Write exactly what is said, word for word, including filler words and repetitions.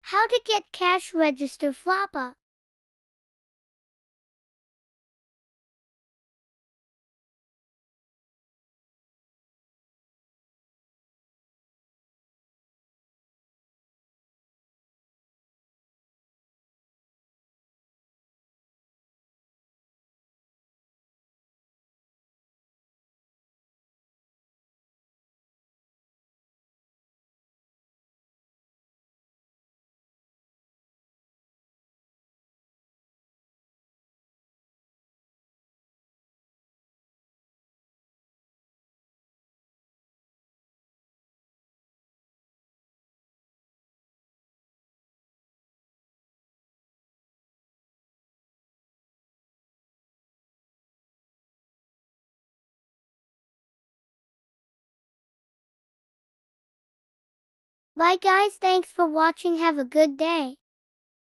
How to get cash register Floppa. Bye guys, thanks for watching. Have a good day.